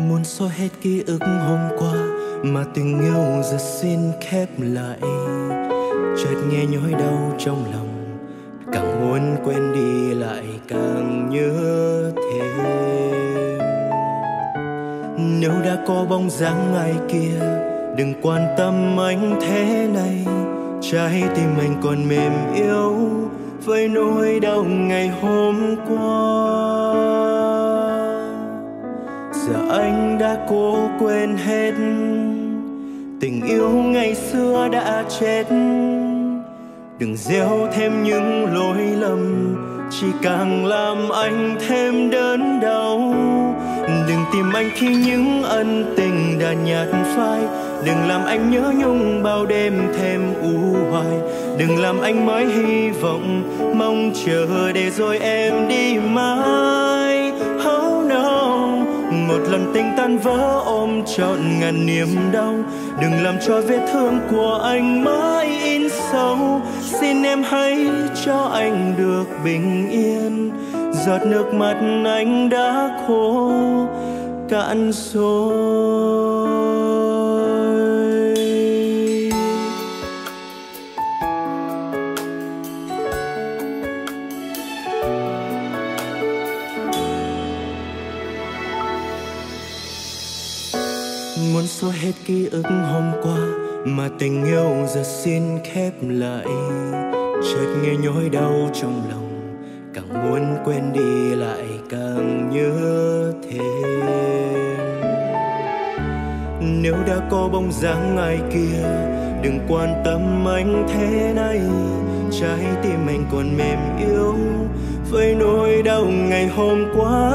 Muốn xóa hết ký ức hôm qua mà tình yêu giờ xin khép lại. Chợt nghe nhói đau trong lòng, càng muốn quên đi lại càng nhớ thêm. Nếu đã có bóng dáng ai kia, đừng quan tâm anh thế này. Trái tim anh còn mềm yếu với nỗi đau ngày hôm qua. Giờ anh đã cố quên hết, tình yêu ngày xưa đã chết. Đừng gieo thêm những lỗi lầm, chỉ càng làm anh thêm đớn đau. Đừng tìm anh khi những ân tình đã nhạt phai. Đừng làm anh nhớ nhung bao đêm thêm u hoài. Đừng làm anh mới hy vọng mong chờ để rồi em đi mãi. Oh no, một lần tình tan vỡ ôm trọn ngàn niềm đau. Đừng làm cho vết thương của anh mãi in sâu. Xin em hãy cho anh được bình yên. Giọt nước mắt anh đã khô cạn rồi. Muốn xóa hết ký ức hôm qua mà tình yêu giờ xin khép lại. Chợt nghe nhói đau trong lòng, càng muốn quên đi lại càng nhớ thêm. Nếu đã có bóng dáng ai kia, đừng quan tâm anh thế này. Trái tim anh còn mềm yếu với nỗi đau ngày hôm qua.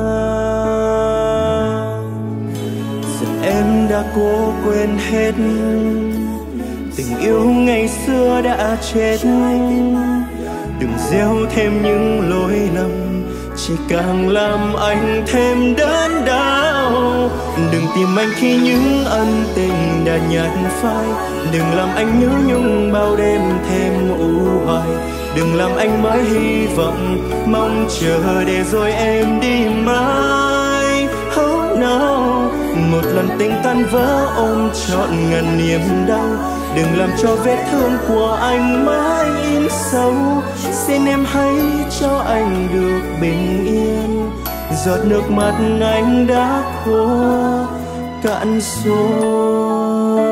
Giờ em đã cố quên hết, tình yêu ngày xưa đã chết. Đừng gieo thêm những lỗi lầm, chỉ càng làm anh thêm đớn đau. Đừng tìm anh khi những ân tình đã nhạt phai. Đừng làm anh nhớ nhung bao đêm thêm u hoài. Đừng làm anh mới hy vọng mong chờ để rồi em đi mãi. Oh no, một lần tình tan vỡ ôm trọn ngàn niềm đau. Đừng làm cho vết thương của anh mãi in sâu. Xin em hãy cho anh được bình yên. Giọt nước mắt anh đã khô cạn rồi.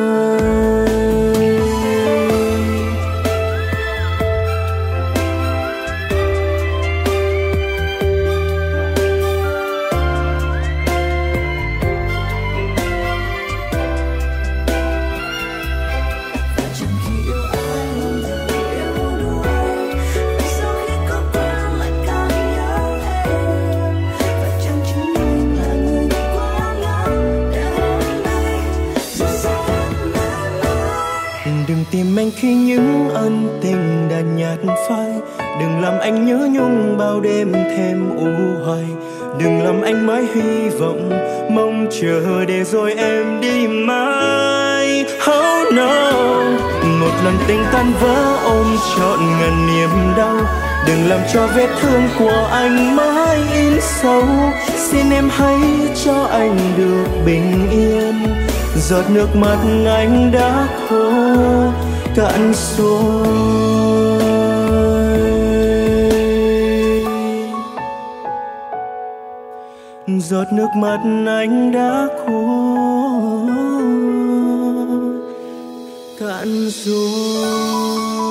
Đừng tìm anh khi những ân tình đã nhạt phai. Đừng làm anh nhớ nhung bao đêm thêm u hoài. Đừng làm anh mãi hy vọng mong chờ để rồi em đi mãi. Oh no, một lần tình tan vỡ ôm trọn ngàn niềm đau. Đừng làm cho vết thương của anh mãi in sâu. Xin em hãy cho anh được bình yên. Giọt nước mắt anh đã khô cạn rồi. Giọt nước mắt anh đã khô cạn rồi.